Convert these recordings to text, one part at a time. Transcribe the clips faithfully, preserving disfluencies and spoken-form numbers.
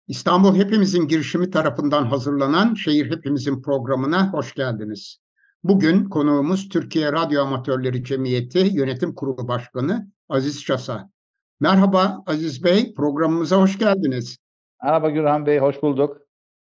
İstanbul Hepimizin girişimi tarafından hazırlanan Şehir Hepimizin programına hoş geldiniz. Bugün konuğumuz Türkiye Radyo Amatörleri Cemiyeti Yönetim Kurulu Başkanı Aziz Çasa. Merhaba Aziz Bey, programımıza hoş geldiniz. Merhaba Gürhan Bey, hoş bulduk.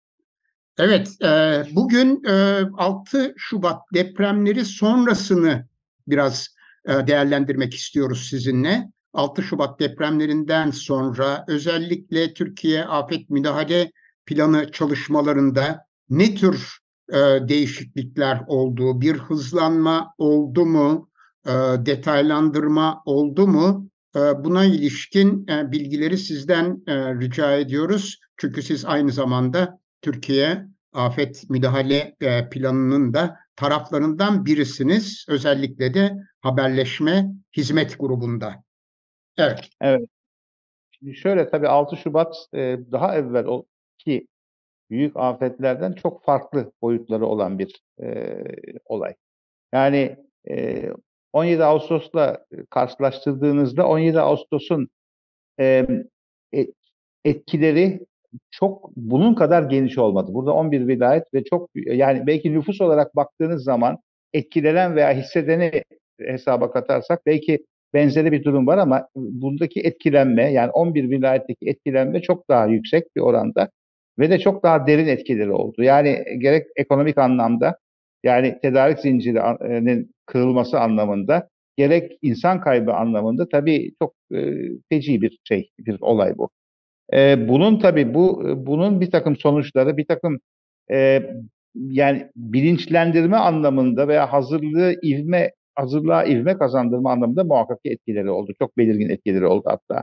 Evet, e, bugün e, altı Şubat depremleri sonrasını biraz e, değerlendirmek istiyoruz sizinle. altı Şubat depremlerinden sonra özellikle Türkiye Afet Müdahale Planı çalışmalarında ne tür e, değişiklikler oldu? Bir hızlanma oldu mu? E, detaylandırma oldu mu? E, buna ilişkin e, bilgileri sizden e, rica ediyoruz. Çünkü siz aynı zamanda Türkiye Afet Müdahale e, Planı'nın da taraflarından birisiniz. Özellikle de haberleşme hizmet grubunda. Evet. Evet, şimdi şöyle tabii altı Şubat e, daha evvel o ki büyük afetlerden çok farklı boyutları olan bir e, olay. Yani e, on yedi Ağustos'la karşılaştırdığınızda on yedi Ağustos'un e, e- etkileri çok bunun kadar geniş olmadı. Burada on bir vilayet ve çok yani belki nüfus olarak baktığınız zaman etkilenen veya hissedeni hesaba katarsak belki benzeri bir durum var ama bundaki etkilenme yani on bir vilayetteki etkilenme çok daha yüksek bir oranda ve de çok daha derin etkileri oldu. Yani gerek ekonomik anlamda yani tedarik zincirinin kırılması anlamında gerek insan kaybı anlamında tabii çok e, feci bir şey, bir olay bu. E, bunun tabii bu bunun bir takım sonuçları, bir takım e, yani bilinçlendirme anlamında veya hazırlığı ivme hazırlığa ivme kazandırma anlamında muhakkak ki etkileri oldu. Çok belirgin etkileri oldu hatta.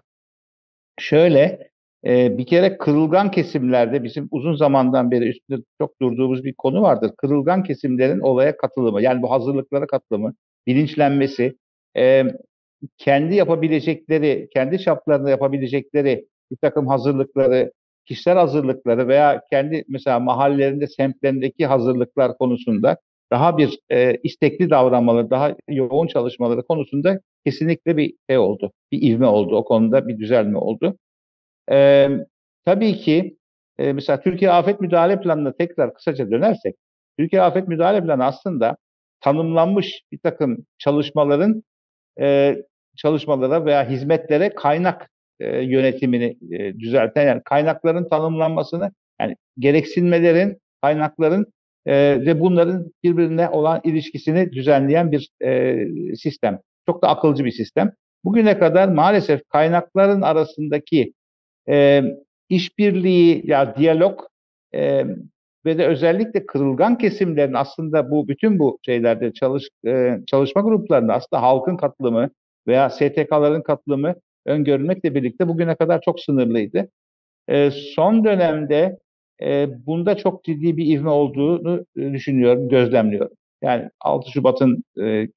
Şöyle e, bir kere kırılgan kesimlerde bizim uzun zamandan beri üstünde çok durduğumuz bir konu vardır. Kırılgan kesimlerin olaya katılımı, yani bu hazırlıklara katılımı, bilinçlenmesi, e, kendi yapabilecekleri, kendi çaplarında yapabilecekleri bir takım hazırlıkları, kişisel hazırlıkları veya kendi mesela mahallelerinde, semtlerindeki hazırlıklar konusunda daha bir e, istekli davranmaları, daha yoğun çalışmaları konusunda kesinlikle bir şey oldu. Bir ivme oldu. O konuda bir düzelme oldu. E, tabii ki e, mesela Türkiye Afet Müdahale Planı'na tekrar kısaca dönersek, Türkiye Afet Müdahale Planı aslında tanımlanmış bir takım çalışmaların e, çalışmalara veya hizmetlere kaynak e, yönetimini e, düzelten yani kaynakların tanımlanmasını yani gereksinmelerin, kaynakların e, ve bunların birbirine olan ilişkisini düzenleyen bir e, sistem. Çok da akılcı bir sistem. Bugüne kadar maalesef kaynakların arasındaki e, işbirliği ya diyalog e, ve de özellikle kırılgan kesimlerin aslında bu bütün bu şeylerde çalış e, çalışma gruplarında aslında halkın katılımı veya S T K'ların katılımı öngörülmekle birlikte bugüne kadar çok sınırlıydı. E, son dönemde e, bunda çok ciddi bir ivme olduğunu e, düşünüyorum, gözlemliyorum. Yani altı Şubat'ın e,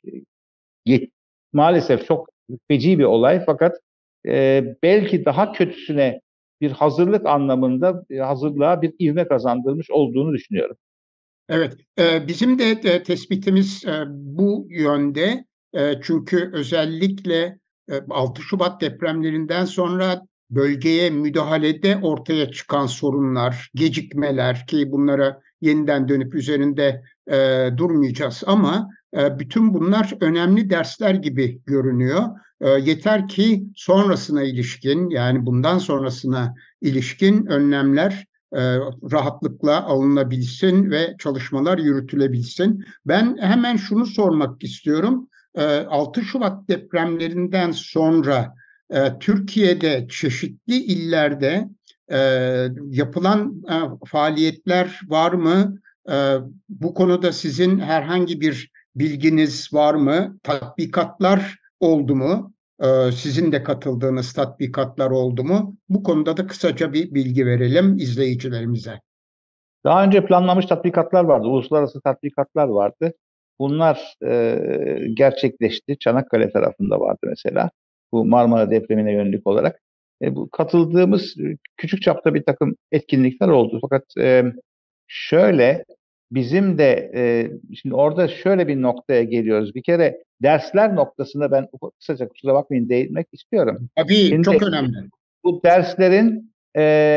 maalesef çok feci bir olay fakat e, belki daha kötüsüne bir hazırlık anlamında e, hazırlığa bir ivme kazandırmış olduğunu düşünüyorum. Evet, e, bizim de e, tespitimiz e, bu yönde. E, çünkü özellikle e, altı Şubat depremlerinden sonra bölgeye müdahalede ortaya çıkan sorunlar, gecikmeler ki bunlara yeniden dönüp üzerinde e, durmayacağız ama e, bütün bunlar önemli dersler gibi görünüyor. E, yeter ki sonrasına ilişkin yani bundan sonrasına ilişkin önlemler e, rahatlıkla alınabilsin ve çalışmalar yürütülebilsin. Ben hemen şunu sormak istiyorum. E, altı Şubat depremlerinden sonra e, Türkiye'de çeşitli illerde e, yapılan e, faaliyetler var mı? E, bu konuda sizin herhangi bir bilginiz var mı? Tatbikatlar oldu mu? Ee, sizin de katıldığınız tatbikatlar oldu mu? Bu konuda da kısaca bir bilgi verelim izleyicilerimize. Daha önce planlanmış tatbikatlar vardı, uluslararası tatbikatlar vardı. Bunlar e, gerçekleşti. Çanakkale tarafında vardı mesela. Bu Marmara depremine yönelik olarak. E, bu katıldığımız e, küçük çapta bir takım etkinlikler oldu. Fakat e, şöyle bizim de e, şimdi orada şöyle bir noktaya geliyoruz. Bir kere dersler noktasında ben kısaca kusura bakmayın değinmek istiyorum. Tabii Şimdi çok önemli. bu derslerin e,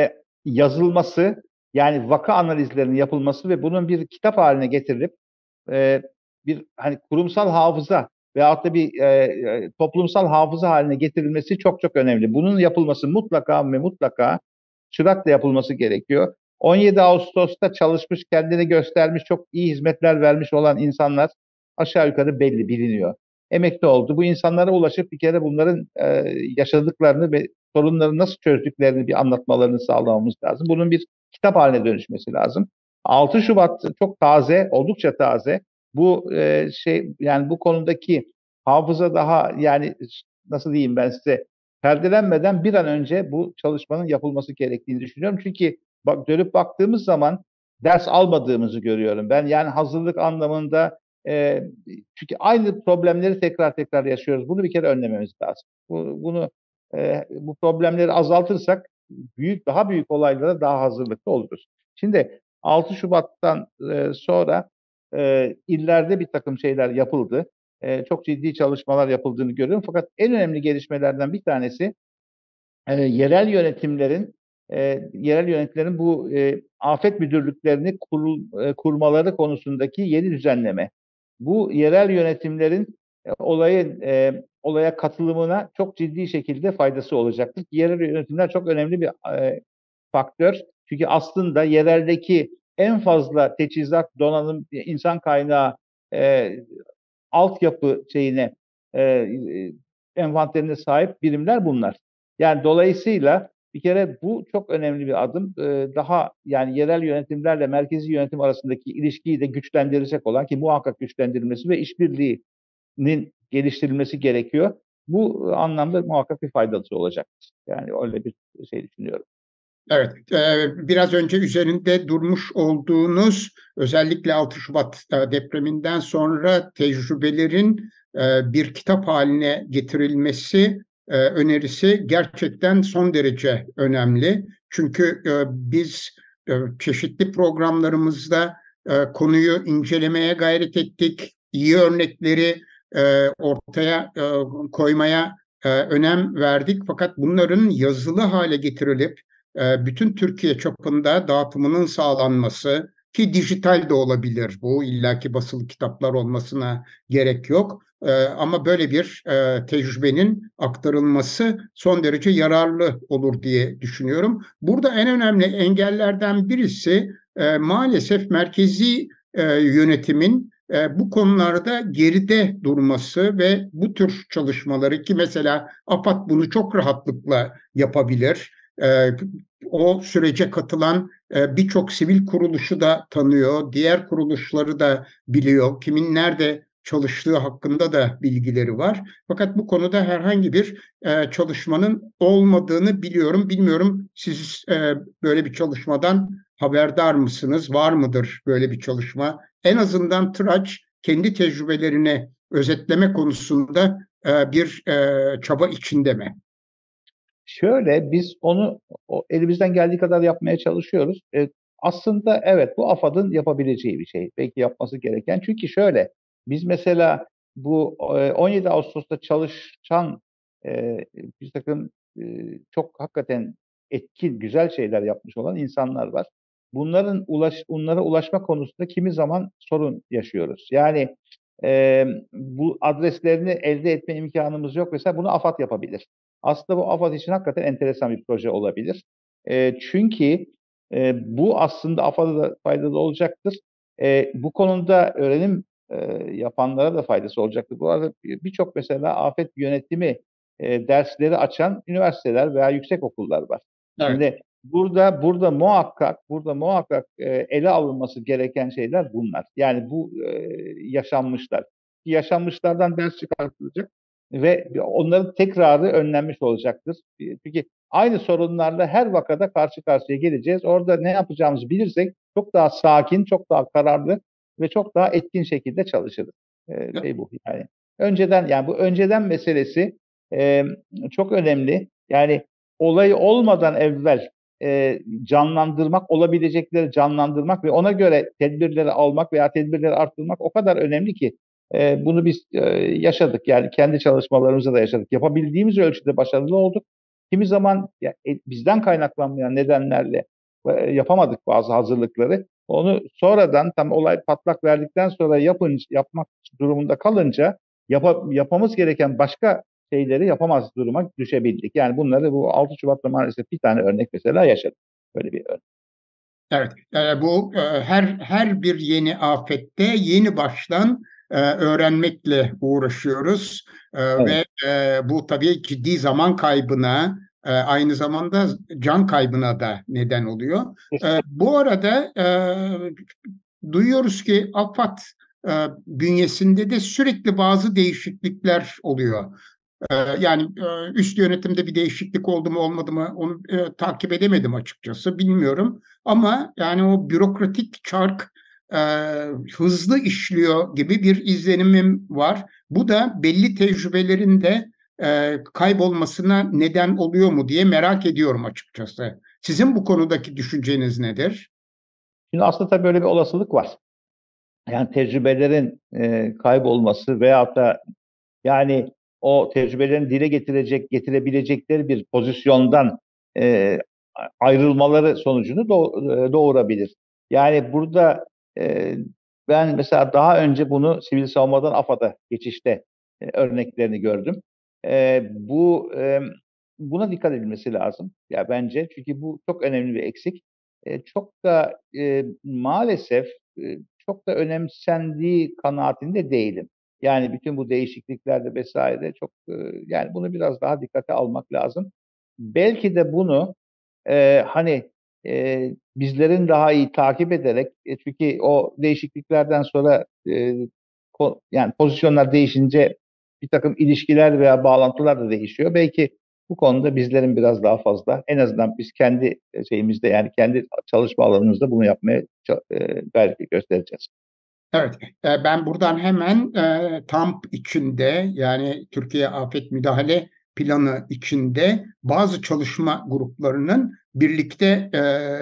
yazılması, yani vaka analizlerinin yapılması ve bunun bir kitap haline getirilip e, bir hani kurumsal hafıza veyahut da bir e, toplumsal hafıza haline getirilmesi çok çok önemli. Bunun yapılması mutlaka ve mutlaka süratle yapılması gerekiyor. on yedi Ağustos'ta çalışmış, kendini göstermiş, çok iyi hizmetler vermiş olan insanlar aşağı yukarı belli, biliniyor. Emekli oldu. Bu insanlara ulaşıp bir kere bunların e, yaşadıklarını ve sorunları nasıl çözdüklerini bir anlatmalarını sağlamamız lazım. Bunun bir kitap haline dönüşmesi lazım. altı Şubat çok taze, oldukça taze. Bu e, şey yani bu konudaki hafıza daha yani nasıl diyeyim ben size perdelenmeden bir an önce bu çalışmanın yapılması gerektiğini düşünüyorum. Çünkü bak dönüp baktığımız zaman ders almadığımızı görüyorum. Ben yani hazırlık anlamında e, çünkü aynı problemleri tekrar tekrar yaşıyoruz. Bunu bir kere önlememiz lazım. Bu, bunu e, bu problemleri azaltırsak büyük daha büyük olaylara daha hazırlıklı oluruz. Şimdi altı Şubat'tan e, sonra e, illerde bir takım şeyler yapıldı. E, çok ciddi çalışmalar yapıldığını görüyorum. Fakat en önemli gelişmelerden bir tanesi e, yerel yönetimlerin e, yerel yönetimlerin bu e, afet müdürlüklerini kurul, e, kurmaları konusundaki yeni düzenleme. Bu yerel yönetimlerin e, olayın e, olaya katılımına çok ciddi şekilde faydası olacaktır. Yerel yönetimler çok önemli bir e, faktör. Çünkü aslında yereldeki en fazla teçhizat, donanım, insan kaynağı, e, altyapı şeyine, e, envanterine sahip birimler bunlar. Yani dolayısıyla bir kere bu çok önemli bir adım. E, daha yani yerel yönetimlerle merkezi yönetim arasındaki ilişkiyi de güçlendirecek olan ki muhakkak güçlendirilmesi ve işbirliğinin geliştirilmesi gerekiyor. Bu anlamda muhakkak bir faydası olacaktır. Yani öyle bir şey düşünüyorum. Evet, biraz önce üzerinde durmuş olduğunuz özellikle altı Şubat depreminden sonra tecrübelerin bir kitap haline getirilmesi önerisi gerçekten son derece önemli. Çünkü biz çeşitli programlarımızda konuyu incelemeye gayret ettik, iyi örnekleri ortaya koymaya önem verdik. Fakat bunların yazılı hale getirilip bütün Türkiye çapında dağıtımının sağlanması ki dijital de olabilir bu illaki basılı kitaplar olmasına gerek yok ama böyle bir tecrübenin aktarılması son derece yararlı olur diye düşünüyorum. Burada en önemli engellerden birisi maalesef merkezi yönetimin bu konularda geride durması ve bu tür çalışmaları ki mesela AFAD bunu çok rahatlıkla yapabilir. O sürece katılan birçok sivil kuruluşu da tanıyor, diğer kuruluşları da biliyor, kimin nerede çalıştığı hakkında da bilgileri var. Fakat bu konuda herhangi bir çalışmanın olmadığını biliyorum. Bilmiyorum siz böyle bir çalışmadan haberdar mısınız? Var mıdır böyle bir çalışma? En azından Tıraç kendi tecrübelerini özetleme konusunda bir çaba içinde mi? Şöyle biz onu o, elimizden geldiği kadar yapmaya çalışıyoruz. E, aslında evet bu AFAD'ın yapabileceği bir şey. Belki yapması gereken. Çünkü şöyle biz mesela bu e, on yedi Ağustos'ta çalışan e, bir takım e, çok hakikaten etkin, güzel şeyler yapmış olan insanlar var. Bunların ulaş, bunlara ulaşma konusunda kimi zaman sorun yaşıyoruz. Yani e, bu adreslerini elde etme imkanımız yok. Mesela bunu AFAD yapabilir. Aslında bu AFAD için hakikaten enteresan bir proje olabilir. E, çünkü e, bu aslında AFAD'a da faydalı olacaktır. E, bu konuda öğrenim e, yapanlara da faydası olacaktır. Bu arada birçok mesela afet yönetimi e, dersleri açan üniversiteler veya yüksek okullar var. Evet. Şimdi burada burada muhakkak burada muhakkak e, ele alınması gereken şeyler bunlar. Yani bu e, yaşanmışlar. Yaşanmışlardan ders çıkartılacak ve onların tekrarı önlenmiş olacaktır. Çünkü aynı sorunlarla her vakada karşı karşıya geleceğiz. Orada ne yapacağımızı bilirsek çok daha sakin, çok daha kararlı ve çok daha etkin şekilde çalışırız. Ee, şey bu yani. Önceden yani bu önceden meselesi e, çok önemli. Yani olay olmadan evvel e, canlandırmak, olabilecekleri canlandırmak ve ona göre tedbirleri almak veya tedbirleri arttırmak o kadar önemli ki e, bunu biz e, yaşadık. Yani kendi çalışmalarımızda da yaşadık. Yapabildiğimiz ölçüde başarılı olduk. Kimi zaman ya, e, bizden kaynaklanmayan nedenlerle e, yapamadık bazı hazırlıkları. Onu sonradan tam olay patlak verdikten sonra yapınca, yapmak durumunda kalınca yapa, yapmamız gereken başka şeyleri yapamaz duruma düşebildik. Yani bunları bu altı Şubat'ta maalesef bir tane örnek mesela yaşadık. Böyle bir örnek. Evet, e, bu e, her her bir yeni afette yeni baştan e, öğrenmekle uğraşıyoruz. E, Evet. ve e, bu tabii ciddi zaman kaybına, e, aynı zamanda can kaybına da neden oluyor. E, bu arada e, duyuyoruz ki AFAD e, bünyesinde de sürekli bazı değişiklikler oluyor. Ee, Yani e, üst yönetimde bir değişiklik oldu mu olmadı mı onu e, takip edemedim açıkçası bilmiyorum. Ama yani o bürokratik çark e, hızlı işliyor gibi bir izlenimim var. Bu da belli tecrübelerin de e, kaybolmasına neden oluyor mu diye merak ediyorum açıkçası. Sizin bu konudaki düşünceniz nedir? Şimdi aslında tabii böyle bir olasılık var. Yani tecrübelerin e, kaybolması veyahut da yani o tecrübelerini dile getirecek, getirebilecekleri bir pozisyondan e, ayrılmaları sonucunu doğ- e, doğurabilir. Yani burada e, ben mesela daha önce bunu sivil savunmadan AFAD'a geçişte e, örneklerini gördüm. E, bu e, buna dikkat edilmesi lazım. Ya bence çünkü bu çok önemli bir eksik. E, çok da e, maalesef e, çok da önemsendiği kanaatinde değilim. Yani bütün bu değişikliklerde vesaire çok e, yani bunu biraz daha dikkate almak lazım. Belki de bunu e, hani e, bizlerin daha iyi takip ederek e, çünkü o değişikliklerden sonra e, ko- yani pozisyonlar değişince bir takım ilişkiler veya bağlantılar da değişiyor. Belki bu konuda bizlerin biraz daha fazla en azından biz kendi şeyimizde yani kendi çalışma alanımızda bunu yapmaya ça- e, gayret göstereceğiz. Evet, e, ben buradan hemen e, TAMP içinde yani Türkiye Afet Müdahale Planı içinde bazı çalışma gruplarının birlikte e,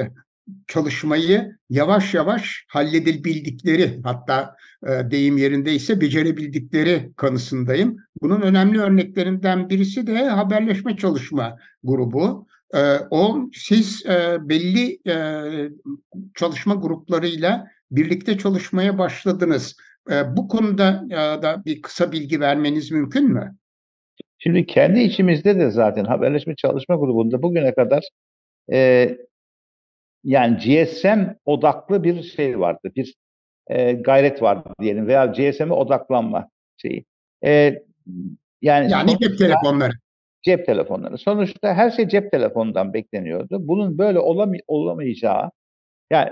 çalışmayı yavaş yavaş halledebildikleri hatta e, deyim yerindeyse becerebildikleri kanısındayım. Bunun önemli örneklerinden birisi de haberleşme çalışma grubu. E, o siz e, belli e, çalışma gruplarıyla birlikte çalışmaya başladınız. E, bu konuda e, da bir kısa bilgi vermeniz mümkün mü? Şimdi kendi içimizde de zaten haberleşme çalışma grubunda bugüne kadar e, yani G S M odaklı bir şey vardı, bir e, gayret vardı diyelim veya G S M'e odaklanma şeyi. E, yani Yani cep sonuçta telefonları. cep telefonları. Sonuçta her şey cep telefonundan bekleniyordu. Bunun böyle olamay olamayacağı, yani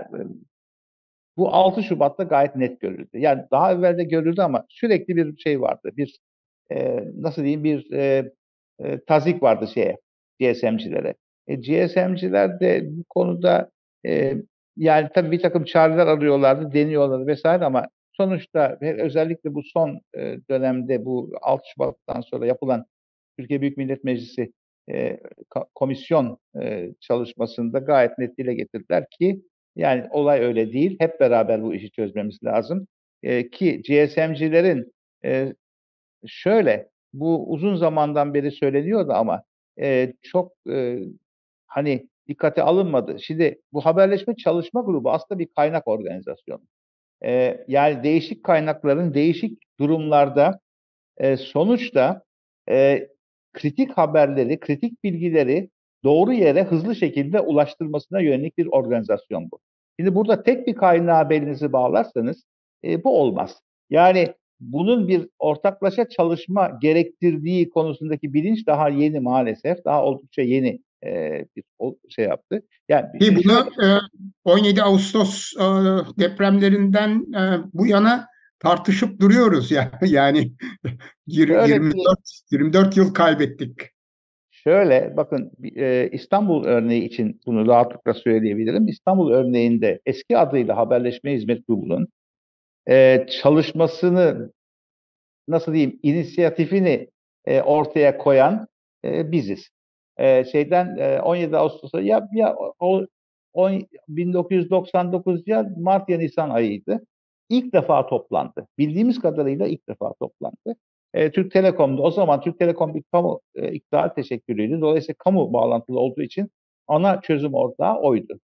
bu altı Şubat'ta gayet net görüldü. Yani daha evvel de görüldü ama sürekli bir şey vardı. Bir e, nasıl diyeyim bir e, e, tazik vardı şeye G S M'cilere. E, G S M'ciler de bu konuda e, yani tabii bir takım çareler arıyorlardı, deniyorlardı vesaire ama sonuçta ve özellikle bu son e, dönemde bu altı Şubat'tan sonra yapılan Türkiye Büyük Millet Meclisi e, komisyon e, çalışmasında gayet net dile getirdiler ki yani olay öyle değil. Hep beraber bu işi çözmemiz lazım. E, ki G S M'cilerin e, şöyle bu uzun zamandan beri söyleniyordu ama e, çok e, hani dikkate alınmadı. Şimdi bu haberleşme çalışma grubu aslında bir kaynak organizasyonu. E, yani değişik kaynakların değişik durumlarda e, sonuçta e, kritik haberleri, kritik bilgileri doğru yere hızlı şekilde ulaştırmasına yönelik bir organizasyon bu. Şimdi burada tek bir kaynağa belinizi bağlarsanız e, bu olmaz. Yani bunun bir ortaklaşa çalışma gerektirdiği konusundaki bilinç daha yeni maalesef. Daha oldukça yeni e, bir şey yaptı. Yani Ki şimdi şöyle bunu e, on yedi Ağustos e, depremlerinden e, bu yana tartışıp duruyoruz ya. Yani şöyle yirmi dört yirmi dört yıl kaybettik. Şöyle bakın e, İstanbul örneği için bunu rahatlıkla söyleyebilirim. İstanbul örneğinde eski adıyla Haberleşme Hizmet Grubu'nun e, çalışmasını nasıl diyeyim inisiyatifini e, ortaya koyan e, biziz. E, şeyden e, on yedi Ağustos'a ya ya o on, bin dokuz yüz doksan dokuz ya Mart ya Nisan ayıydı. İlk defa toplandı. Bildiğimiz kadarıyla ilk defa toplandı. E, Türk Telekom'da o zaman Türk Telekom bir kamu e, iktidar teşekkülüydü. Dolayısıyla kamu bağlantılı olduğu için ana çözüm ortağı oydu.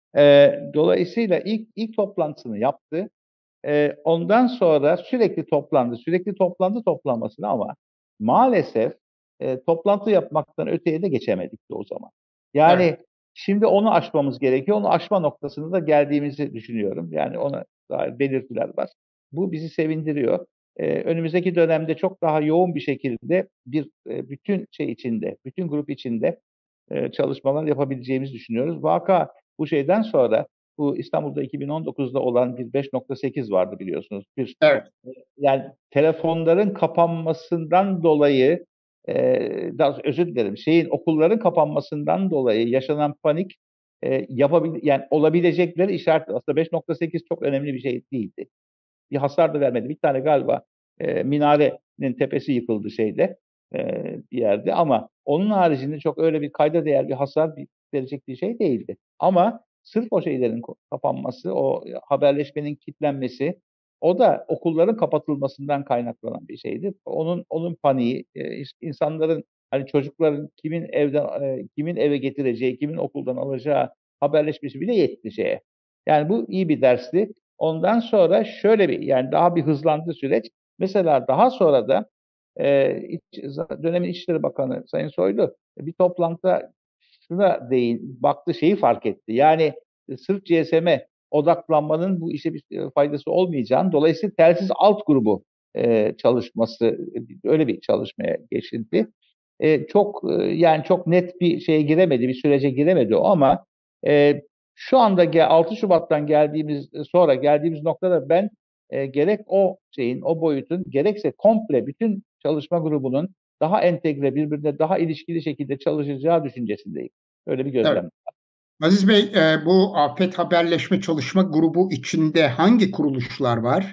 E, dolayısıyla ilk ilk toplantısını yaptı. E, ondan sonra sürekli toplandı, sürekli toplandı toplanmasını ama maalesef e, toplantı yapmaktan öteye de geçemedik de o zaman. Evet, Yani şimdi onu aşmamız gerekiyor. Onu aşma noktasında da geldiğimizi düşünüyorum. Yani ona dair belirtiler var. Bu bizi sevindiriyor. E, önümüzdeki dönemde çok daha yoğun bir şekilde bir e, bütün şey içinde, bütün grup içinde e, çalışmalar yapabileceğimizi düşünüyoruz. Vaka bu şeyden sonra bu İstanbul'da iki bin on dokuzda olan bir beş nokta sekiz vardı biliyorsunuz. Bir evet, yani telefonların kapanmasından dolayı e, daha özür dilerim şeyin okulların kapanmasından dolayı yaşanan panik e, yapabil yani olabilecekleri işaret aslında beş nokta sekiz çok önemli bir şey değildi. Bir hasar da vermedi. Bir tane galiba e, minarenin tepesi yıkıldı şeyde e, bir yerde ama onun haricinde çok öyle bir kayda değer bir hasar verecek bir şey değildi. Ama sırf o şeylerin kapanması, o haberleşmenin kilitlenmesi, o da okulların kapatılmasından kaynaklanan bir şeydi. Onun onun paniği, e, insanların hani çocukların kimin evden e, kimin eve getireceği, kimin okuldan alacağı haberleşmesi bile yetti şeye. Yani bu iyi bir dersti. Ondan sonra şöyle bir yani daha bir hızlandı süreç. Mesela daha sonra da e, iç, dönemin İçişleri Bakanı Sayın Soylu bir toplantıda şuna değin, baktı şeyi fark etti. Yani e, sırf G S M odaklanmanın bu işe bir e, faydası olmayacağını, dolayısıyla telsiz alt grubu e, çalışması öyle bir çalışmaya geçildi. E, çok e, yani çok net bir şeye giremedi, bir sürece giremedi o ama e, şu anda altı Şubat'tan geldiğimiz sonra geldiğimiz noktada ben e, gerek o şeyin, o boyutun gerekse komple bütün çalışma grubunun daha entegre, birbirine daha ilişkili şekilde çalışacağı düşüncesindeyim. Öyle bir evet. gözlem. Aziz Bey, e, bu Afet Haberleşme Çalışma Grubu içinde hangi kuruluşlar var?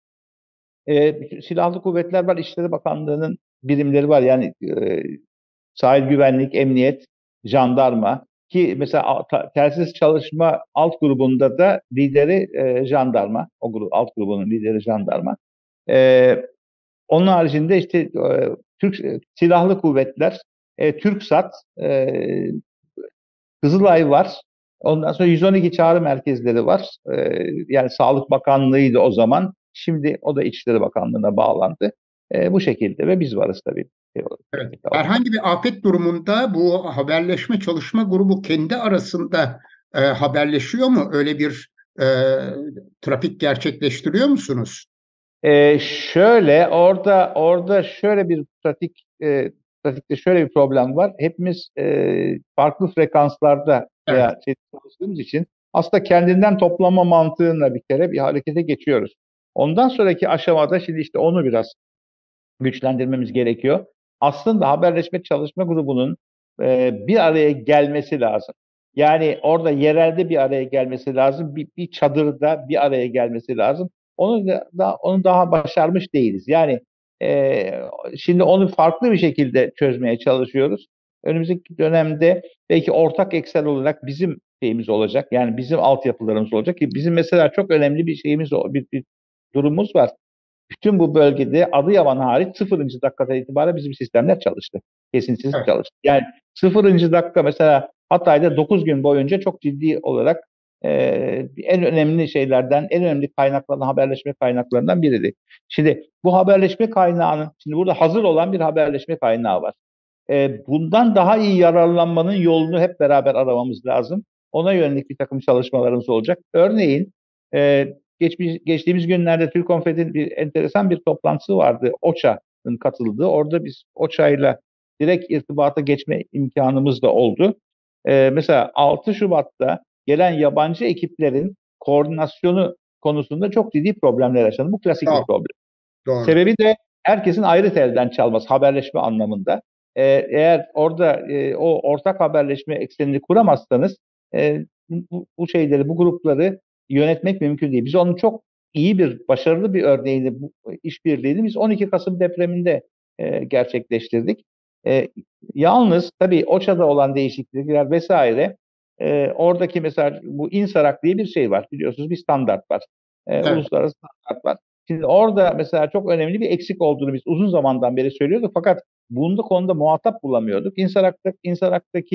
E, Silahlı Kuvvetler var, İçişleri Bakanlığı'nın birimleri var. Yani e, sahil güvenlik, emniyet, jandarma ki mesela telsiz çalışma alt grubunda da lideri e, jandarma. O grup, alt grubunun lideri jandarma. E, Onun haricinde işte e, Türk e, Silahlı Kuvvetler, e, TürkSat, e, Kızılay var. Ondan sonra yüz on iki çağrı merkezleri var. E, yani Sağlık Bakanlığı'ydı o zaman. Şimdi o da İçişleri Bakanlığı'na bağlandı. E, bu şekilde ve biz varız tabii. Evet. Herhangi bir afet durumunda bu haberleşme çalışma grubu kendi arasında e, haberleşiyor mu? Öyle bir e, trafik gerçekleştiriyor musunuz? Ee, şöyle orada orada şöyle bir pratik e, pratikte şöyle bir problem var. Hepimiz e, farklı frekanslarda Evet, veya şey çalıştığımız için aslında kendinden toplama mantığıyla bir kere bir harekete geçiyoruz. Ondan sonraki aşamada şimdi işte onu biraz güçlendirmemiz gerekiyor. Aslında haberleşme çalışma grubunun e, bir araya gelmesi lazım. Yani orada yerelde bir araya gelmesi lazım. Bir, bir çadırda bir araya gelmesi lazım. Onu da, da onu daha başarmış değiliz. Yani e, şimdi onu farklı bir şekilde çözmeye çalışıyoruz. Önümüzdeki dönemde belki ortak eksen olarak bizim şeyimiz olacak. Yani bizim altyapılarımız olacak ki bizim mesela çok önemli bir şeyimiz bir, bir durumumuz var. Bütün bu bölgede Adıyaman hariç sıfırıncı dakikadan itibaren bizim sistemler çalıştı. Kesintisiz evet, çalıştı. Yani sıfırıncı dakika mesela Hatay'da dokuz gün boyunca çok ciddi olarak e, en önemli şeylerden, en önemli kaynaklardan, haberleşme kaynaklarından biriydi. Şimdi bu haberleşme kaynağının, şimdi burada hazır olan bir haberleşme kaynağı var. E, bundan daha iyi yararlanmanın yolunu hep beraber aramamız lazım. Ona yönelik bir takım çalışmalarımız olacak. Örneğin e, geçmiş, geçtiğimiz günlerde TÜRKONFED'in bir enteresan bir toplantısı vardı. OÇA'nın katıldığı. Orada biz OÇA'yla direkt irtibata geçme imkanımız da oldu. E, mesela altı Şubat'ta gelen yabancı ekiplerin koordinasyonu konusunda çok ciddi problemler yaşandı. Bu klasik bir doğru, problem. doğru. Sebebi de herkesin ayrı telden çalması, haberleşme anlamında. Ee, eğer orada e, o ortak haberleşme eksenini kuramazsanız e, bu, bu şeyleri, bu grupları yönetmek mümkün değil. Biz onun çok iyi bir, başarılı bir örneğini, bu işbirliğini biz on iki Kasım depreminde e, gerçekleştirdik. E, Yalnız tabii OÇA'da olan değişiklikler vesaire e, oradaki mesela bu İNSARAK diye bir şey var. Biliyorsunuz bir standart var. E, Evet, uluslararası standart var. Şimdi orada mesela çok önemli bir eksik olduğunu biz uzun zamandan beri söylüyorduk fakat bunda konuda muhatap bulamıyorduk. İnsarak'ta, İnsarak'taki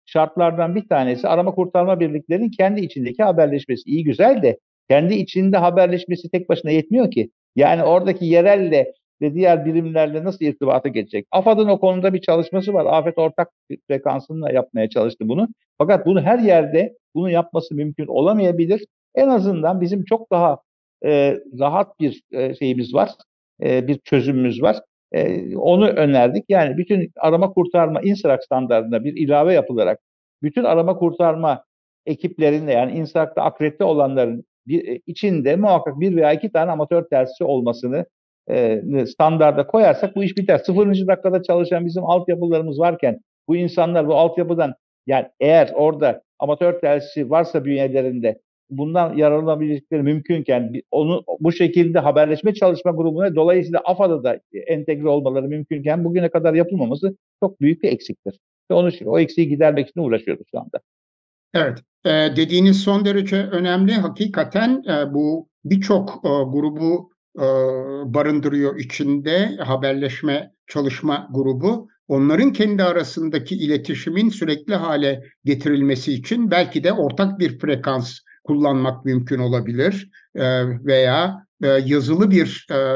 şartlardan bir tanesi arama kurtarma birliklerinin kendi içindeki haberleşmesi. İyi güzel de kendi içinde haberleşmesi tek başına yetmiyor ki. Yani oradaki yerelle ve diğer birimlerle nasıl irtibata geçecek? AFAD'ın o konuda bir çalışması var. Afet ortak frekansınla yapmaya çalıştı bunu. Fakat bunu her yerde bunu yapması mümkün olamayabilir. En azından bizim çok daha e, rahat bir e, şeyimiz var, e, bir çözümümüz var. E, onu önerdik. Yani bütün arama kurtarma INSARAG standartına bir ilave yapılarak bütün arama kurtarma ekiplerinde yani INSARAG'da akredite olanların bir, e, içinde muhakkak bir veya iki tane amatör telsizi olmasını e, standarda koyarsak bu iş biter. Sıfırıncı dakikada çalışan bizim altyapılarımız varken bu insanlar bu altyapıdan yani eğer orada amatör telsizi varsa bünyelerinde bundan yararlanabilecekleri mümkünken onu bu şekilde haberleşme çalışma grubuna dolayısıyla AFAD'a da entegre olmaları mümkünken bugüne kadar yapılmaması çok büyük bir eksiktir. Ve onu, o eksiği gidermek için uğraşıyoruz şu anda. Evet, e, dediğiniz son derece önemli. Hakikaten e, bu birçok e, grubu e, barındırıyor içinde haberleşme çalışma grubu. Onların kendi arasındaki iletişimin sürekli hale getirilmesi için belki de ortak bir frekans kullanmak mümkün olabilir. E, veya e, yazılı bir e,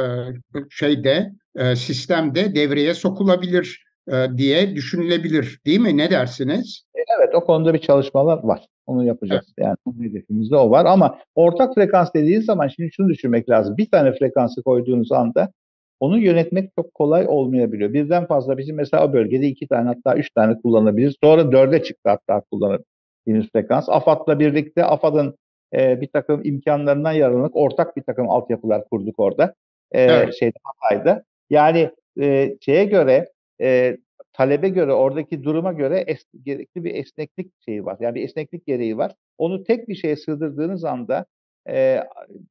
şeyde e, sistemde devreye sokulabilir e, diye düşünülebilir, değil mi? Ne dersiniz? Evet, o konuda bir çalışmalar var. Onu Evet, yapacağız. Yani hedefimizde o var ama ortak frekans dediğiniz zaman şimdi şunu düşünmek lazım. Bir tane frekansı koyduğunuz anda onu yönetmek çok kolay olmayabiliyor. Birden fazla bizim mesela o bölgede iki tane hatta üç tane kullanabiliriz. Sonra dörde çıktı hatta kullanabiliriz frekans. AFAD'la birlikte AFAD'ın e, bir takım imkanlarından yararlanarak ortak bir takım altyapılar kurduk orada. E, evet, şeyde Hatay'da. Yani e, şeye göre e, talebe göre, oradaki duruma göre es, gerekli bir esneklik şeyi var. Yani bir esneklik gereği var. Onu tek bir şeye sığdırdığınız anda e,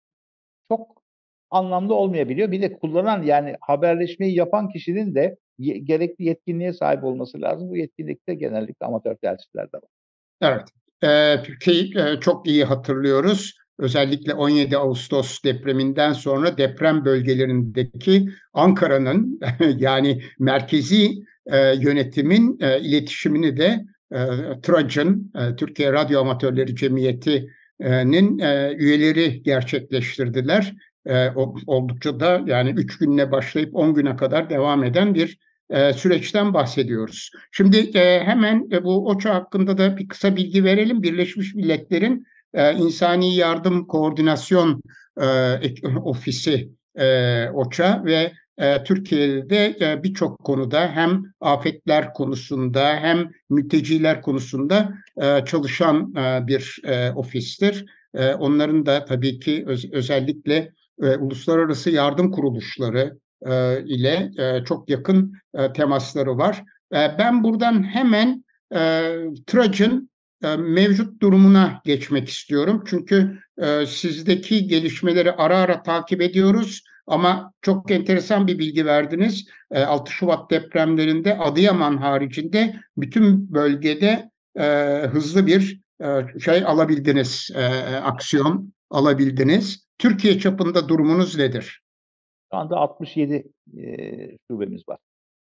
çok anlamlı olmayabiliyor. Bir de kullanan yani haberleşmeyi yapan kişinin de ye, gerekli yetkinliğe sahip olması lazım. Bu yetkinlikte genellikle amatör telsizlerde var. evet. Ee, Türkiye'yi e, çok iyi hatırlıyoruz. Özellikle on yedi Ağustos depreminden sonra deprem bölgelerindeki Ankara'nın yani merkezi e, yönetimin e, iletişimini de e, TRAC'ın, e, Türkiye Radyo Amatörleri Cemiyeti'nin e, üyeleri gerçekleştirdiler. E, oldukça da yani üç günle başlayıp on güne kadar devam eden bir e, süreçten bahsediyoruz. Şimdi e, hemen e, bu OÇA hakkında da bir kısa bilgi verelim. Birleşmiş Milletler'in e, İnsani Yardım Koordinasyon e, Ofisi e, OÇA ve e, Türkiye'de e, birçok konuda hem afetler konusunda hem mülteciler konusunda e, çalışan e, bir e, ofistir. E, onların da tabii ki öz, özellikle e, uluslararası yardım kuruluşları e, ile e, çok yakın e, temasları var. E, ben buradan hemen e, TRAC'ın e, mevcut durumuna geçmek istiyorum. Çünkü e, sizdeki gelişmeleri ara ara takip ediyoruz. Ama çok enteresan bir bilgi verdiniz. E, altı Şubat depremlerinde Adıyaman haricinde bütün bölgede e, hızlı bir e, şey alabildiniz, e, aksiyon alabildiniz. Türkiye çapında durumunuz nedir? Şu anda altmış yedi e, şubemiz var.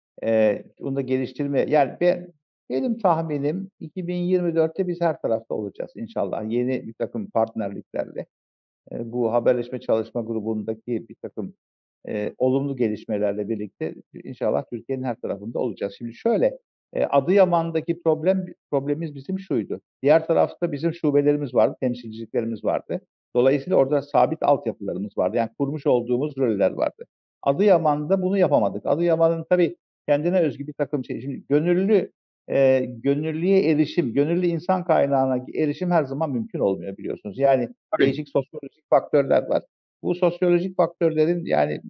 E, bunu da geliştirme yani ben benim tahminim iki bin yirmi dörtte biz her tarafta olacağız inşallah. Yeni bir takım partnerliklerle. E, bu haberleşme çalışma grubundaki bir takım e, olumlu gelişmelerle birlikte inşallah Türkiye'nin her tarafında olacağız. Şimdi şöyle, e, Adıyaman'daki problem problemimiz bizim şuydu. Diğer tarafta bizim şubelerimiz vardı, temsilciliklerimiz vardı. Dolayısıyla orada sabit altyapılarımız vardı. Yani kurmuş olduğumuz roller vardı. Adıyaman'da bunu yapamadık. Adıyaman'ın tabii kendine özgü bir takım şey. Şimdi gönüllü e, gönüllüye erişim, gönüllü insan kaynağına erişim her zaman mümkün olmuyor biliyorsunuz. Yani Tabii. değişik sosyolojik faktörler var. Bu sosyolojik faktörlerin yani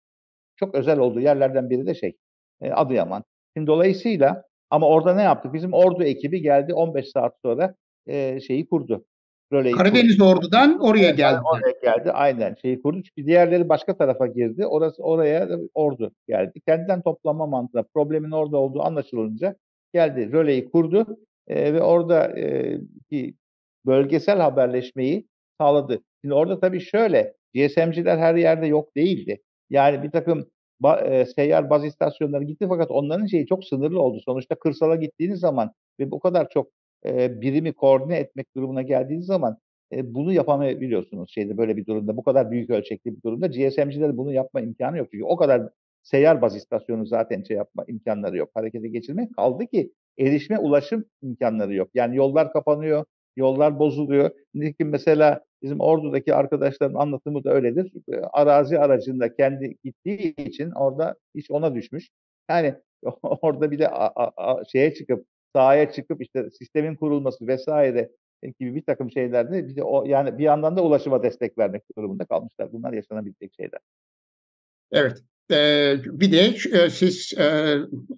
çok özel olduğu yerlerden biri de şey e, Adıyaman. Şimdi dolayısıyla ama orada ne yaptık? Bizim ordu ekibi geldi on beş saat sonra e, şeyi kurdu. Röleyi kurdu. Karadeniz Ordu'dan oraya Evet, yani geldiler. oraya geldi. Aynen şeyi kurdu. Çünkü diğerleri başka tarafa girdi. Orası oraya da ordu geldi. Kendinden toplanma mantığı, problemin orada olduğu anlaşılınca geldi. Röleyi kurdu e, ve orada e, bir bölgesel haberleşmeyi sağladı. Şimdi orada tabii şöyle G S M'ciler her yerde yok değildi. Yani bir takım ba, e, seyyar baz istasyonları gitti fakat onların şeyi çok sınırlı oldu. Sonuçta kırsala gittiğiniz zaman ve bu kadar çok e, birimi koordine etmek durumuna geldiğiniz zaman e, bunu yapamayabiliyorsunuz şeyde böyle bir durumda. Bu kadar büyük ölçekli bir durumda G S M'cilerin bunu yapma imkanı yok. Çünkü o kadar seyyar baz istasyonu zaten şey yapma imkanları yok. Harekete geçirmek kaldı ki erişme, ulaşım imkanları yok. Yani yollar kapanıyor, yollar bozuluyor. Nitekim mesela bizim Ordu'daki arkadaşların anlatımı da öyledir. Arazi aracında kendi gittiği için orada iş ona düşmüş. Yani orada bir de a, a, a, şeye çıkıp sahaya çıkıp işte sistemin kurulması vesaire gibi bir takım şeylerde bir de o yani bir yandan da ulaşıma destek vermek durumunda kalmışlar. Bunlar yaşanabilecek şeyler. Evet. Ee, bir de e, siz e,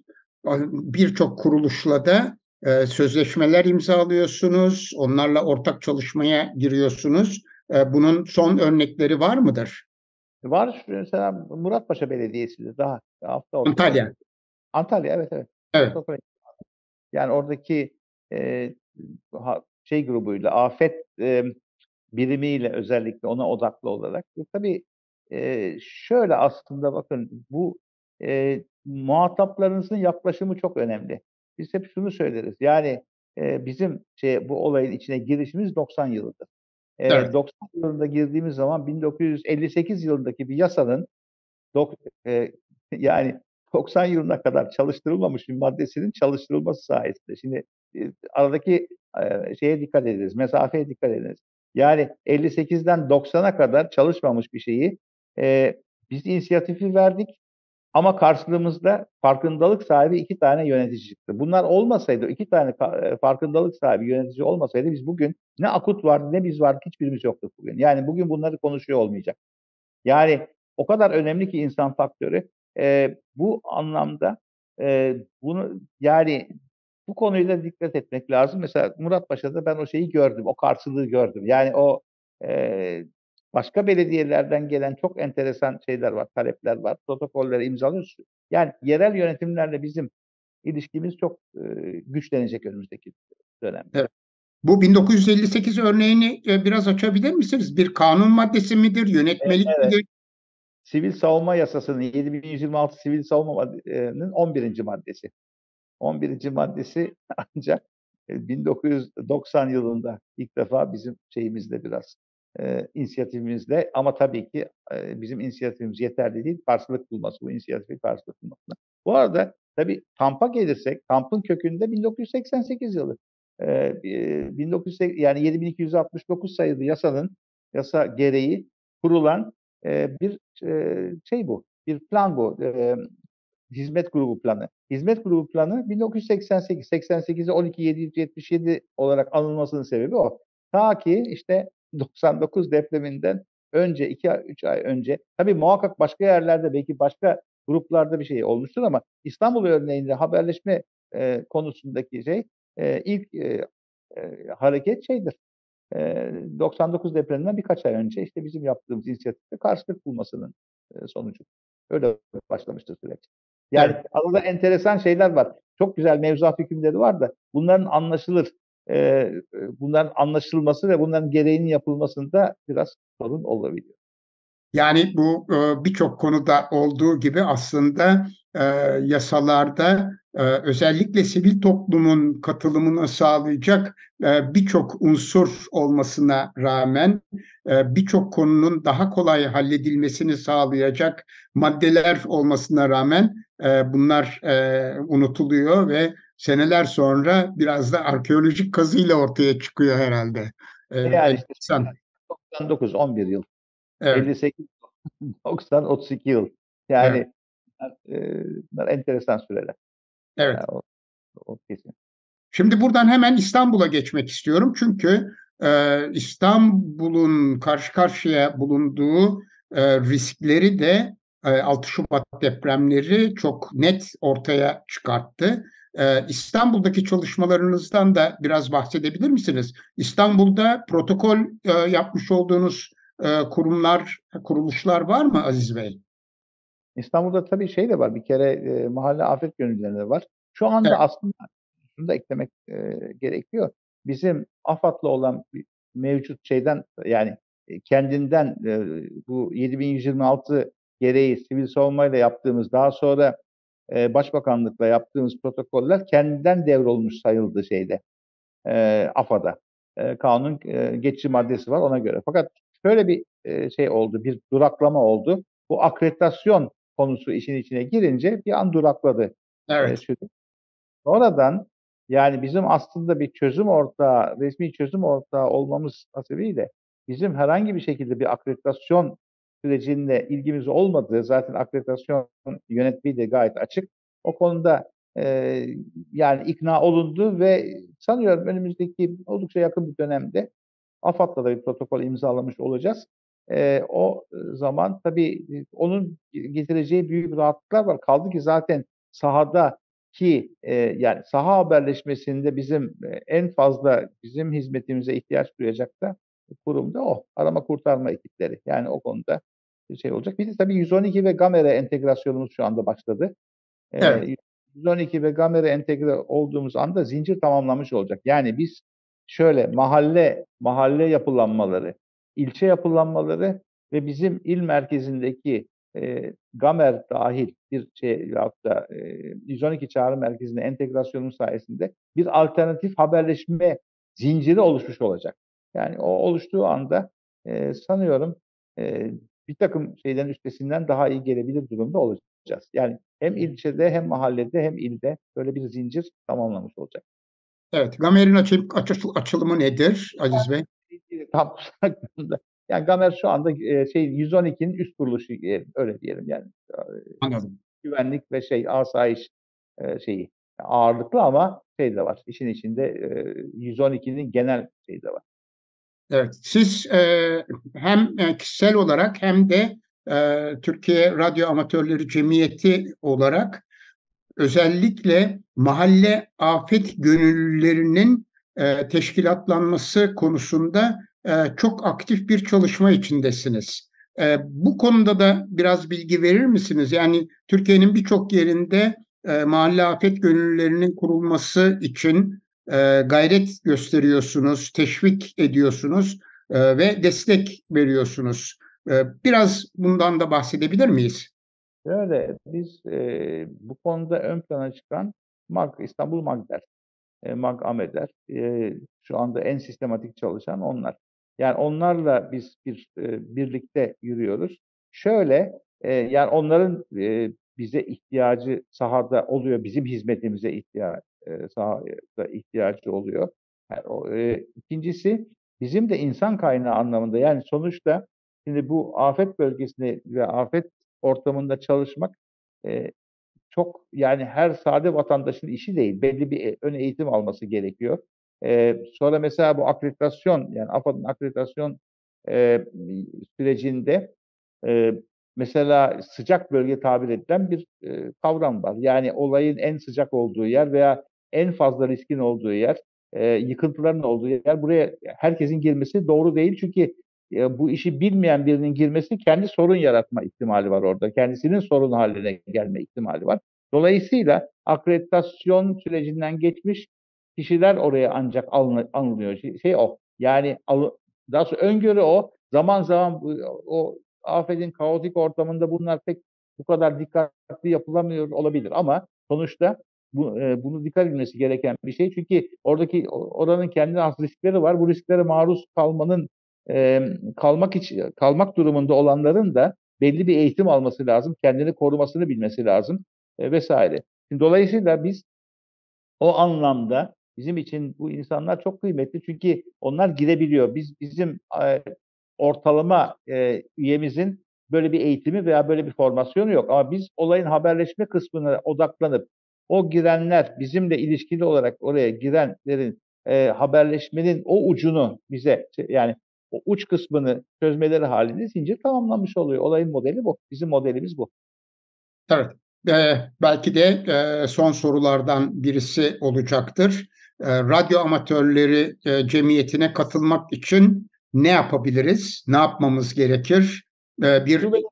birçok kuruluşla da e, sözleşmeler imzalıyorsunuz. Onlarla ortak çalışmaya giriyorsunuz. E, bunun son örnekleri var mıdır? Var mesela Muratpaşa Belediyesi'de daha hafta ortaları. Antalya. Antalya evet evet. Evet. Protokol. Yani oradaki e, ha, şey grubuyla afet e, birimiyle özellikle ona odaklı olarak. E, tabii e, şöyle aslında bakın bu e, muhataplarınızın yaklaşımı çok önemli. Biz hep şunu söyleriz. Yani e, bizim şey bu olayın içine girişimiz doksan yılıdır. E, Evet. doksan yılında girdiğimiz zaman bin dokuz yüz elli sekiz yılındaki bir yasanın dok, e, yani doksan yılına kadar çalıştırılmamış bir maddesinin çalıştırılması sayesinde. Şimdi e, aradaki e, şeye dikkat ediniz, mesafeye dikkat ediniz. Yani elli sekizden doksana kadar çalışmamış bir şeyi e, biz inisiyatifi verdik ama karşılığımızda farkındalık sahibi iki tane yönetici çıktı. Bunlar olmasaydı, iki tane e, farkındalık sahibi yönetici olmasaydı biz bugün ne Akut vardı ne biz vardık hiçbirimiz yoktuk bugün. Yani bugün bunları konuşuyor olmayacak. Yani o kadar önemli ki insan faktörü. E, bu anlamda e, bunu yani bu konuyla dikkat etmek lazım. Mesela Muratpaşa'da ben o şeyi gördüm, o karşılığı gördüm. Yani o e, başka belediyelerden gelen çok enteresan şeyler var, talepler var, protokolleri imzalıyoruz. Yani yerel yönetimlerle bizim ilişkimiz çok e, güçlenecek önümüzdeki dönemde. Evet. Bu bin dokuz yüz elli sekiz örneğini e, biraz açabilir misiniz? Bir kanun maddesi midir, yönetmelik Evet. midir? Sivil Savunma Yasası'nın yedi bin yüz yirmi altı Sivil Savunma'nın on birinci maddesi. on birinci maddesi ancak e, bin dokuz yüz doksan yılında ilk defa bizim şeyimizde biraz e, inisiyatifimizde ama tabii ki e, bizim inisiyatifimiz yeterli değil. Karşılık bulması, bu inisiyatifi karşılık bulmasına. Bu arada tabii kampa gelirsek, kampın kökünde bin dokuz yüz seksen sekiz yılı. E, bin dokuz yüz yani yedi bin iki yüz altmış dokuz sayılı yasanın yasa gereği kurulan e, bir e, şey bu. Bir plan bu. E, hizmet grubu planı. Hizmet grubu planı bin dokuz yüz seksen sekiz, seksen sekize on iki bin yedi yüz yetmiş yedi olarak anılmasının sebebi o. Ta ki işte doksan dokuz depreminden önce, iki üç ay önce, tabii muhakkak başka yerlerde belki başka gruplarda bir şey olmuştur ama İstanbul örneğinde haberleşme e, konusundaki şey e, ilk e, e, hareket şeydir. E, doksan dokuz depreminden birkaç ay önce işte bizim yaptığımız inisiyatifte karşılık bulmasının e, sonucu. Öyle başlamıştır süreç. Yani Evet. arada enteresan şeyler var. Çok güzel mevzuat hükümleri var da bunların anlaşılır, e, bunların anlaşılması ve bunların gereğinin yapılmasında biraz sorun olabiliyor. Yani bu e, birçok konuda olduğu gibi aslında e, yasalarda e, özellikle sivil toplumun katılımını sağlayacak e, birçok unsur olmasına rağmen e, birçok konunun daha kolay halledilmesini sağlayacak maddeler olmasına rağmen e, bunlar e, unutuluyor ve seneler sonra biraz da arkeolojik kazıyla ortaya çıkıyor herhalde. E, Yani işte enteresan. doksan dokuz on bir yıl, Evet, elli sekiz doksan otuz iki yıl. evet, Yani e, bunlar enteresan süreler. evet. Yani o, o kesin. Şimdi buradan hemen İstanbul'a geçmek istiyorum. Çünkü e, İstanbul'un karşı karşıya bulunduğu e, riskleri de e, altı Şubat depremleri çok net ortaya çıkarttı. E, İstanbul'daki çalışmalarınızdan da biraz bahsedebilir misiniz? İstanbul'da protokol e, yapmış olduğunuz e, kurumlar, kuruluşlar var mı Aziz Bey? İstanbul'da tabii şey de var. Bir kere e, mahalle afet gönüllüleri var. Şu anda Evet, aslında şunu da eklemek e, gerekiyor. Bizim AFAD'la olan bir mevcut şeyden yani e, kendinden e, bu yedi bin yüz yirmi altı gereği sivil savunmayla yaptığımız daha sonra e, Başbakanlıkla yaptığımız protokoller kendinden devrolmuş sayıldı şeyde, e, AFA'da. E, kanunun e, geçici maddesi var ona göre. Fakat şöyle bir e, şey oldu, bir duraklama oldu. Bu akreditasyon konusu işin içine girince bir an durakladı. E, Evet, süreç. Sonradan yani bizim aslında bir çözüm ortağı, resmi çözüm ortağı olmamız hasebiyle bizim herhangi bir şekilde bir akreditasyon sürecinde ilgimiz olmadığı, zaten akreditasyon yönetmeliği de gayet açık. O konuda e, yani ikna olundu ve sanıyorum önümüzdeki oldukça yakın bir dönemde AFAD'la da bir protokol imzalamış olacağız. E, o zaman tabii onun getireceği büyük rahatlıklar var. Kaldı ki zaten sahada ki e, yani saha haberleşmesinde bizim e, en fazla bizim hizmetimize ihtiyaç duyacak da kurum da o. Arama kurtarma ekipleri. Yani o konuda bir şey olacak. Bir de tabii yüz on iki ve Gamera entegrasyonumuz şu anda başladı. evet, E, yüz on iki ve Gamera entegre olduğumuz anda zincir tamamlamış olacak. Yani biz şöyle mahalle mahalle yapılanmaları, ilçe yapılanmaları ve bizim il merkezindeki e, Gamer dahil bir şey hatta e, yüz on iki çağrı merkezine entegrasyonun sayesinde bir alternatif haberleşme zinciri oluşmuş olacak. Yani o oluştuğu anda e, sanıyorum e, bir takım şeylerin üstesinden daha iyi gelebilir durumda olacağız. Yani hem ilçede hem mahallede hem ilde böyle bir zincir tamamlamış olacak. evet. Gamer'in açıl, açıl, açılımı nedir Aziz Bey? Tam yani Gamer şu anda e, şey yüz on ikinin üst kuruluşu diyelim, öyle diyelim yani. E, Anladım. güvenlik ve şey asayiş e, şeyi ağırlıklı ama şey de var. İşin içinde e, yüz on ikinin genel şeyi de var. Evet, siz e, hem e, kişisel olarak hem de e, Türkiye Radyo Amatörleri Cemiyeti olarak özellikle mahalle afet gönüllülerinin e, teşkilatlanması konusunda e, çok aktif bir çalışma içindesiniz. E, bu konuda da biraz bilgi verir misiniz? Yani Türkiye'nin birçok yerinde e, mahalle afet gönüllülerinin kurulması için e, gayret gösteriyorsunuz, teşvik ediyorsunuz e, ve destek veriyorsunuz. E, biraz bundan da bahsedebilir miyiz? Böyle biz e, bu konuda ön plana çıkan MAG, İstanbul MAGDER, e, MAG AMEDER, e, şu anda en sistematik çalışan onlar. Yani onlarla biz bir e, birlikte yürüyoruz. Şöyle, e, yani onların e, bize ihtiyacı sahada oluyor, bizim hizmetimize ihtiyaç e, sahada ihtiyacı oluyor. Yani o, e, ikincisi bizim de insan kaynağı anlamında. Yani sonuçta şimdi bu afet bölgesinde ve afet ortamında çalışmak e, çok yani her sade vatandaşın işi değil. Belli bir e, ön eğitim alması gerekiyor. Ee, sonra mesela bu akreditasyon yani AFAD'ın akreditasyon e, sürecinde e, mesela sıcak bölge tabir edilen bir e, kavram var. Yani olayın en sıcak olduğu yer veya en fazla riskin olduğu yer, e, yıkıntıların olduğu yer. Buraya herkesin girmesi doğru değil çünkü e, bu işi bilmeyen birinin girmesi kendi sorun yaratma ihtimali var orada. Kendisinin sorun haline gelme ihtimali var. Dolayısıyla akreditasyon sürecinden geçmiş kişiler oraya ancak alınıyor. Şey, şey o. Yani daha sonra öngörü o. Zaman zaman o afetin kaotik ortamında bunlar pek bu kadar dikkatli yapılamıyor olabilir ama sonuçta bu, e, bunu dikkat edilmesi gereken bir şey. Çünkü oradaki oranın kendine has riskleri var. Bu risklere maruz kalmanın e, kalmak için kalmak durumunda olanların da belli bir eğitim alması lazım. Kendini korumasını bilmesi lazım e, vesaire. Şimdi dolayısıyla biz o anlamda bizim için bu insanlar çok kıymetli çünkü onlar girebiliyor. Biz bizim e, ortalama e, üyemizin böyle bir eğitimi veya böyle bir formasyonu yok. Ama biz olayın haberleşme kısmına odaklanıp o girenler bizimle ilişkili olarak oraya girenlerin e, haberleşmenin o ucunu bize yani o uç kısmını çözmeleri halinde zincir tamamlanmış oluyor. Olayın modeli bu. Bizim modelimiz bu. Evet, e, belki de e, son sorulardan birisi olacaktır. E, radyo amatörleri e, cemiyetine katılmak için ne yapabiliriz? Ne yapmamız gerekir? E, bir Şubelere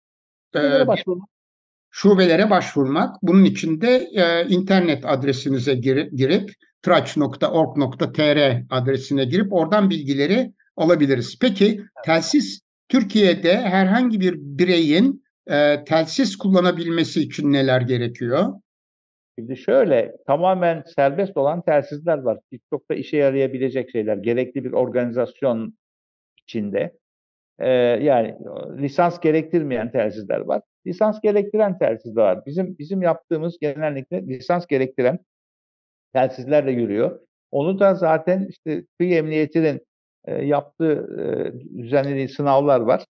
e, başvurmak. şubelere başvurmak. Bunun için de e, internet adresinize girip, girip traç nokta org nokta tr adresine girip oradan bilgileri alabiliriz. Peki telsiz Türkiye'de herhangi bir bireyin e, telsiz kullanabilmesi için neler gerekiyor? Şimdi şöyle, tamamen serbest olan telsizler var. Çok da işe yarayabilecek şeyler. Gerekli bir organizasyon içinde. Ee, yani lisans gerektirmeyen telsizler var. Lisans gerektiren telsizler var. Bizim bizim yaptığımız genellikle lisans gerektiren telsizlerle yürüyor. Onu da zaten işte Kıyı Emniyeti'nin e, yaptığı e, düzenlediği sınavlar var.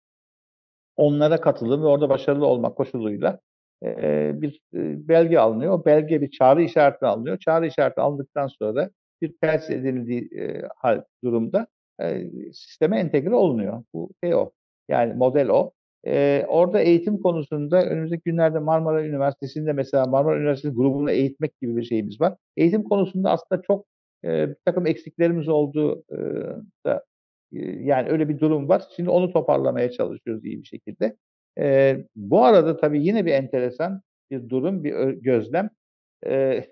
Onlara katılım ve orada başarılı olmak koşuluyla e, bir e, belge alınıyor. O belge bir çağrı işareti alınıyor. Çağrı işareti alındıktan sonra bir telsiz edildiği e, hal durumda e, sisteme entegre olunuyor. Bu şey o. Yani model o. E, orada eğitim konusunda önümüzdeki günlerde Marmara Üniversitesi'nde mesela Marmara Üniversitesi grubunu eğitmek gibi bir şeyimiz var. Eğitim konusunda aslında çok e, bir takım eksiklerimiz olduğu e, da yani öyle bir durum var. Şimdi onu toparlamaya çalışıyoruz iyi bir şekilde. Ee, bu arada tabii yine bir enteresan bir durum, bir gözlem. Ee,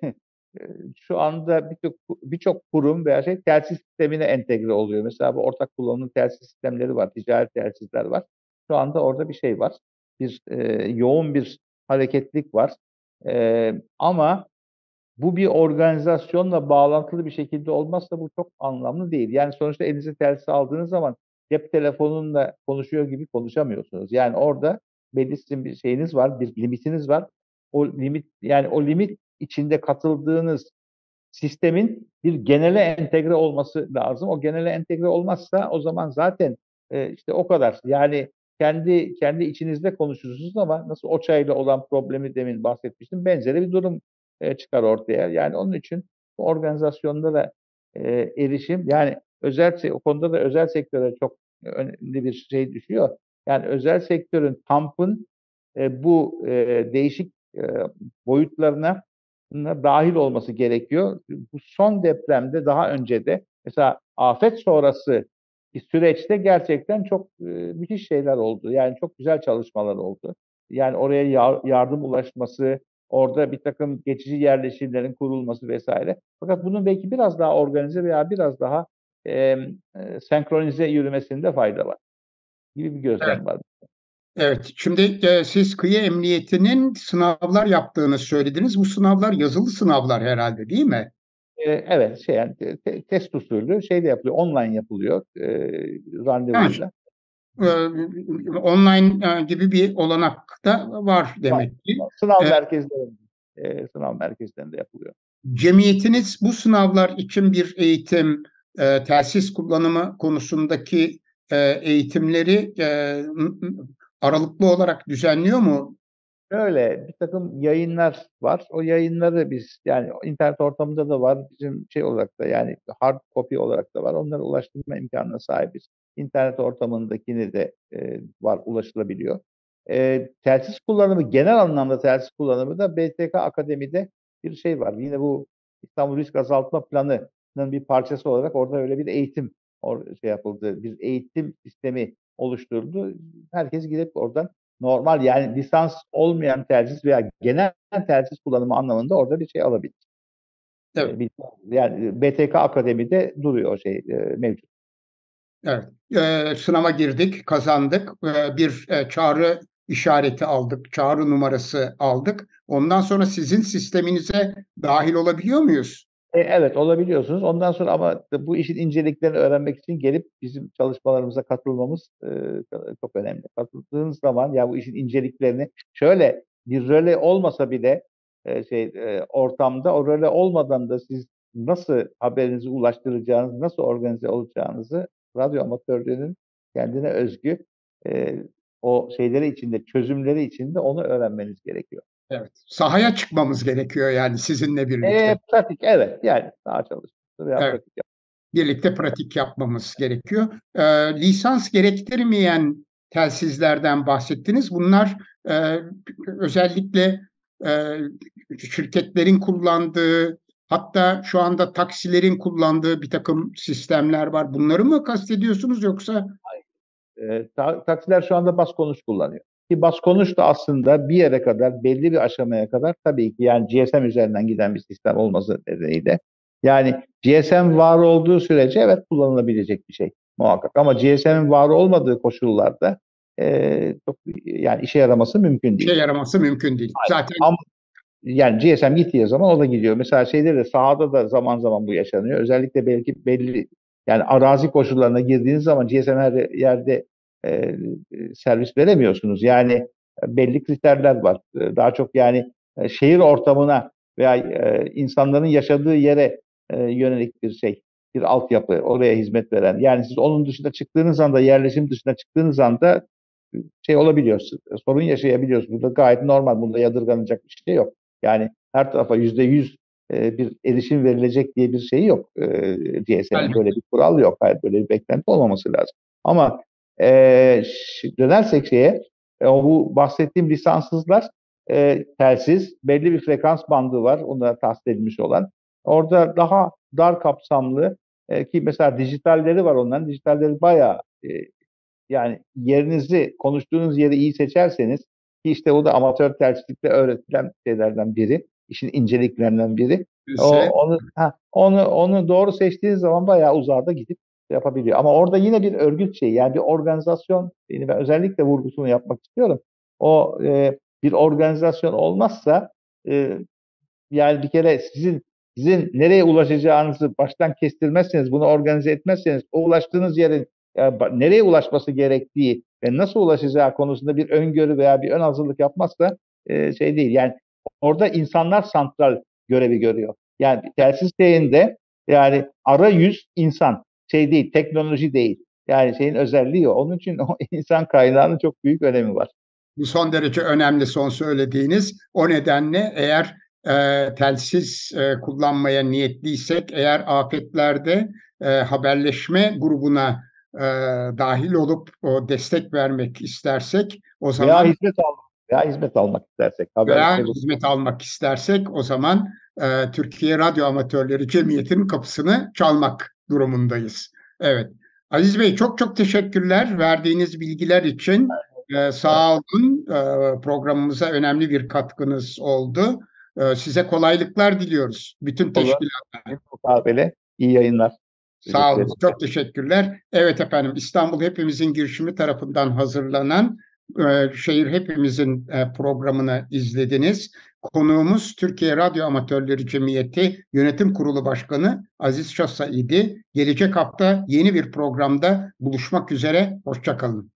şu anda birçok birçok kurum veya şey telsiz sistemine entegre oluyor. Mesela bu ortak kullanım telsiz sistemleri var, ticari telsizler var. Şu anda orada bir şey var. Bir e, yoğun bir hareketlik var. E, ama bu bir organizasyonla bağlantılı bir şekilde olmazsa bu çok anlamlı değil. Yani sonuçta elinize telsiz aldığınız zaman cep telefonunla konuşuyor gibi konuşamıyorsunuz. Yani orada belli sizin bir şeyiniz var, bir limitiniz var. O limit yani o limit içinde katıldığınız sistemin bir genele entegre olması lazım. O genele entegre olmazsa o zaman zaten e, işte o kadar. Yani kendi kendi içinizde konuşursunuz ama nasıl o çayla olan problemi demin bahsetmiştim. Benzeri bir durum e, çıkar ortaya. Yani onun için bu organizasyonda da e, erişim yani özel o konuda da özel sektöre çok önemli bir şey düşüyor. Yani özel sektörün kampın e, bu e, değişik e, boyutlarına dahil olması gerekiyor. Bu son depremde daha önce de mesela afet sonrası bir süreçte gerçekten çok e, müthiş şeyler oldu. Yani çok güzel çalışmalar oldu. Yani oraya yar, yardım ulaşması, orada bir takım geçici yerleşimlerin kurulması vesaire. Fakat bunun belki biraz daha organize veya biraz daha e, e, senkronize yürümesinde fayda var gibi bir Evet. gözlem var. Evet, şimdi e, siz Kıyı Emniyeti'nin sınavlar yaptığını söylediniz. Bu sınavlar yazılı sınavlar herhalde, değil mi? E, evet, şey yani te- te- test usulü şey de yapılıyor, online yapılıyor e, Yani, randevuyla. e, online e, gibi bir olanak da var Var. demek ki. Sınav E, merkezlerinde, e, sınav merkezlerinde yapılıyor. Cemiyetiniz bu sınavlar için bir eğitim, e, telsiz kullanımı konusundaki e, eğitimleri e, aralıklı olarak düzenliyor mu? Öyle bir takım yayınlar var. O yayınları biz yani internet ortamında da var. Bizim şey olarak da yani hard copy olarak da var. Onlara ulaştırma imkanına sahibiz. İnternet ortamındakini de e, var ulaşılabiliyor. E, telsiz kullanımı genel anlamda telsiz kullanımı da B T K Akademi'de bir şey var. Yine bu İstanbul Risk Azaltma Planı'nın bir parçası olarak orada öyle bir eğitim or- şey yapıldı. Bir eğitim sistemi oluşturuldu. Herkes gidip oradan normal yani lisans olmayan telsiz veya genel telsiz kullanımı anlamında orada bir şey alabilir. Evet. Ee, bir, yani B T K Akademi'de duruyor o şey e, mevcut. Evet. Eee, sınava girdik, kazandık. Eee, bir eee, çağrı işareti aldık, çağrı numarası aldık. Ondan sonra sizin sisteminize dahil olabiliyor muyuz? E, evet olabiliyorsunuz. Ondan sonra ama bu işin inceliklerini öğrenmek için gelip bizim çalışmalarımıza katılmamız e, çok önemli. Katıldığınız zaman ya bu işin inceliklerini şöyle bir röle olmasa bile e, şey e, ortamda o röle olmadan da siz nasıl haberinizi ulaştıracağınız, nasıl organize olacağınızı radyo amatörlüğünün kendine özgü e, o şeyleri içinde, çözümleri içinde onu öğrenmeniz gerekiyor. Evet. Sahaya çıkmamız gerekiyor yani sizinle birlikte. E, pratik evet yani daha çalışması veya Evet. pratik Birlikte pratik yapmamız gerekiyor. Eee, lisans gerektirmeyen telsizlerden bahsettiniz. Bunlar eee, özellikle eee, şirketlerin kullandığı, hatta şu anda taksilerin kullandığı bir takım sistemler var. Bunları mı kastediyorsunuz yoksa? E, ta- taksiler şu anda bas konuş kullanıyor. Ki bas konuş da aslında bir yere kadar, belli bir aşamaya kadar tabii ki yani G S M üzerinden giden bir sistem olması nedeniyle. Yani G S M var olduğu sürece evet kullanılabilecek bir şey muhakkak. Ama G S M'in var olmadığı koşullarda e, çok yani işe yaraması mümkün değil. İşe yaraması mümkün değil. Zaten Ama yani G S M gittiği zaman o da gidiyor. Mesela şeyde de sahada da zaman zaman bu yaşanıyor. Özellikle belki belli yani arazi koşullarına girdiğiniz zaman G S M her yerde e, servis veremiyorsunuz. Yani e, belli kriterler var. E, daha çok yani e, şehir ortamına veya e, insanların yaşadığı yere e, yönelik bir şey, bir altyapı, oraya hizmet veren. Yani siz onun dışında çıktığınız anda, yerleşim dışına çıktığınız anda e, şey olabiliyor, sorun yaşayabiliyorsunuz. Bu da gayet normal. Bunda yadırganacak bir şey yok. Yani her tarafa yüzde yüz e, bir erişim verilecek diye bir şey yok. E, G S M'in böyle bir kural yok. Hayır, böyle bir beklenti olmaması lazım. Ama e, dönersek şeye, e, o bu bahsettiğim lisanssızlar e, telsiz, belli bir frekans bandı var. Onlara tahsis edilmiş olan. Orada daha dar kapsamlı e, ki mesela dijitalleri var onların. Dijitalleri bayağı e, yani yerinizi, konuştuğunuz yeri iyi seçerseniz ki işte o da amatör terslikle öğretilen şeylerden biri, işin inceliklerinden biri. O, ise onu ha, onu onu doğru seçtiğiniz zaman bayağı uzakta gidip yapabiliyor. Ama orada yine bir örgüt şeyi, yani bir organizasyon, yani ben özellikle vurgusunu yapmak istiyorum. O e, bir organizasyon olmazsa e, yani bir kere sizin sizin nereye ulaşacağınızı baştan kestirmezseniz, bunu organize etmezseniz, o ulaştığınız yerin ya, nereye ulaşması gerektiği ve nasıl ulaşacağı konusunda bir öngörü veya bir ön hazırlık yapmazsa e, şey değil. Yani orada insanlar santral görevi görüyor. Yani telsiz şeyinde yani arayüz insan, şey değil, teknoloji değil. Yani şeyin özelliği o. Onun için o insan kaynağının çok büyük önemi var. bu son derece önemli son söylediğiniz. O nedenle eğer e, telsiz e, kullanmaya niyetliysek, eğer afetlerde e, haberleşme grubuna e, dahil olup o destek vermek istersek, o Veya zaman hizmet almak, veya hizmet almak istersek veya haberleşme grubu. hizmet almak istersek, o zaman e, Türkiye Radyo Amatörleri Cemiyeti'nin kapısını çalmak durumundayız. Evet. Aziz Bey, çok çok teşekkürler verdiğiniz bilgiler için. E, sağ olun. E, programımıza önemli bir katkınız oldu. E, size kolaylıklar diliyoruz. Bütün Olur. teşkilat. Bir mukabele. İyi yayınlar. Sağ Teşekkür olun. ederim. Çok teşekkürler. Evet efendim, İstanbul Hepimizin girişimi tarafından hazırlanan e, Şehir Hepimizin e, programını izlediniz. Konuğumuz Türkiye Radyo Amatörleri Cemiyeti Yönetim Kurulu Başkanı Aziz Şosa idi. Gelecek hafta yeni bir programda buluşmak üzere. Hoşça kalın.